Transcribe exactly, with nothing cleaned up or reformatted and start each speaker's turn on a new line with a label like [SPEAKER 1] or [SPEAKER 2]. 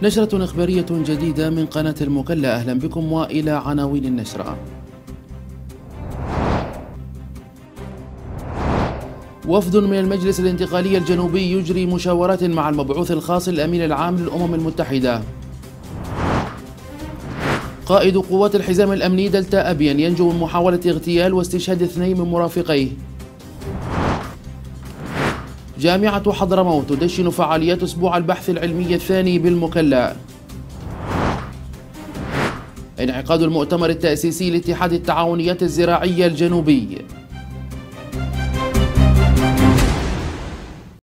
[SPEAKER 1] نشرة إخبارية جديدة من قناة المكلا. أهلا بكم وإلى عناوين النشرة. وفد من المجلس الانتقالي الجنوبي يجري مشاورات مع المبعوث الخاص الأمين العام للأمم المتحدة. قائد قوات الحزام الأمني دلتا أبين ينجو من محاولة اغتيال واستشهاد اثنين من مرافقيه. جامعة حضرموت تدشن فعاليات أسبوع البحث العلمي الثاني بالمكلا. انعقاد المؤتمر التأسيسي لاتحاد التعاونيات الزراعية الجنوبي.